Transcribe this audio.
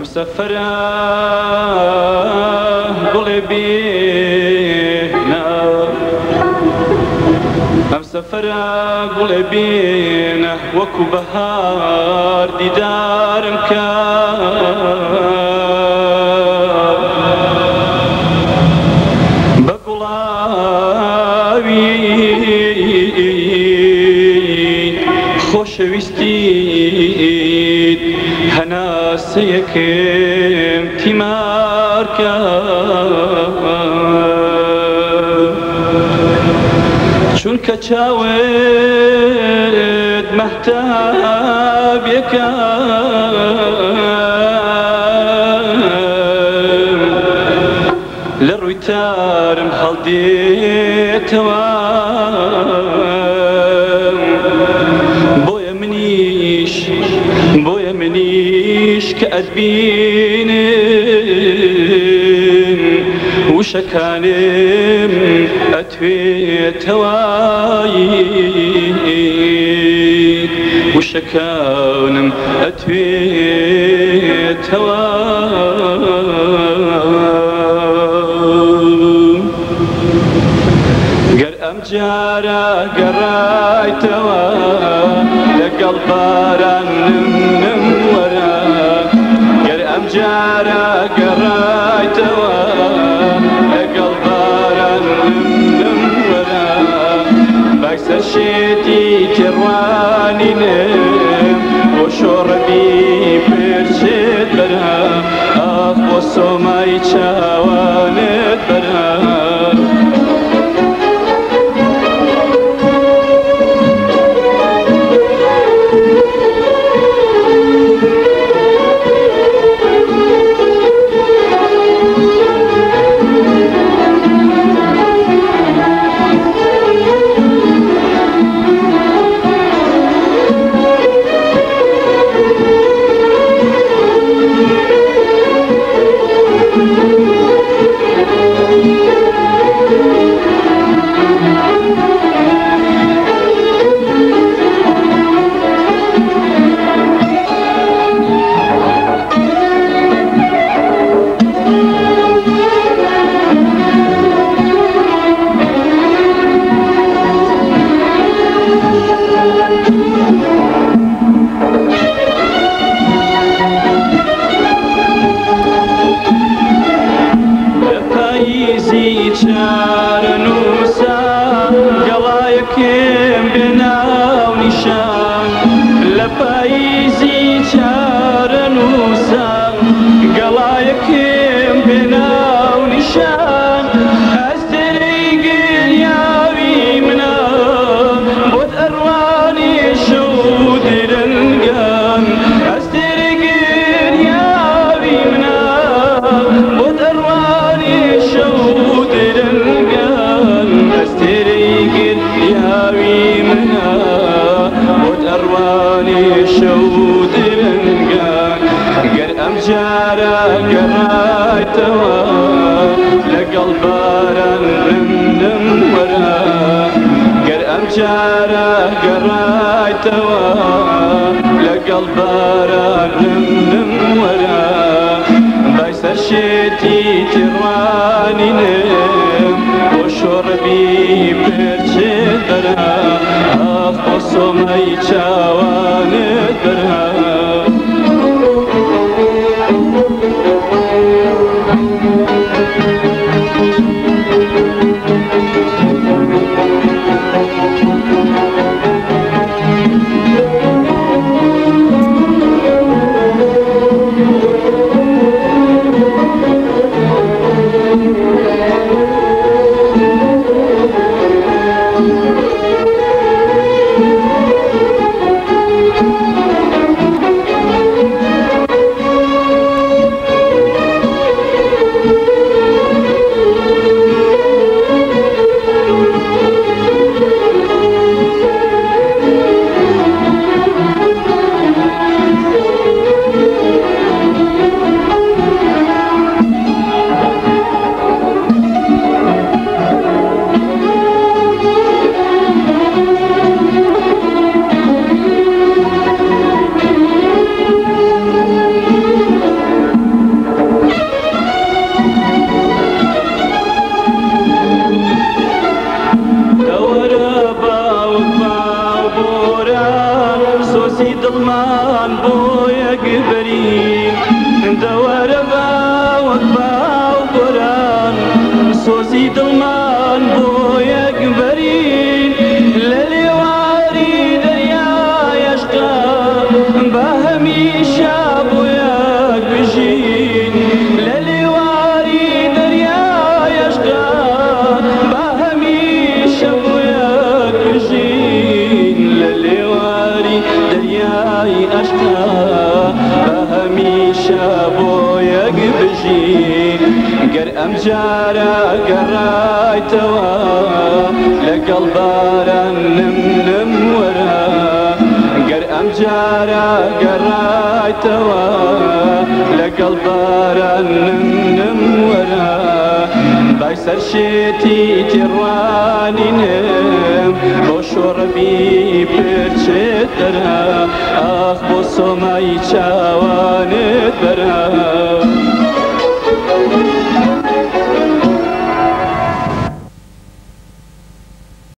سفرة قلبينا سفرة قلبينا وكو بهار ديدار بقلاوي خوشويستيد هناسيكم تماركا چونك چاود مهتاب يكا لروي تارم هالديتوا بويا منيش كأدبين وشكانم أتوي توايد وشكانم أتوي توايد قر أمجارا قراي توا لقلبارا نمورا قر أمجارا قراي توا لقلبارا نمورا بكسر شيتي ترواني نم وشربي برشد برا أخو سوماي شاوانت برا جارة قراي توا لقلبارا نمورا بايسر شيتي ترواني نم وشربي برشد برا أخو سوماي شاوانت برا بژین دەوەرە بە وەک باو گۆران سۆزی دڵمان بۆ یەکبەرین لە لێواری دەریای عەشقا بە هەمیشە بۆ یەک بژین لە لێواری دەریای عەشقا بە هەمیشە بۆ یەک بژین لە لێواری دەریای عەشقا بە هەمیشە بۆ یەک بژین گەر ئەم جارە گەڕایتەوە لەگەڵ باران نم وەرە گەر ئەم جارە گەڕایتەوە لەگەڵ باران نم وەرە بای سەرشێتی تێڕوانینم بۆ شۆڕەبی پرچێت دەرە ئاخ بۆ سۆمای چاوە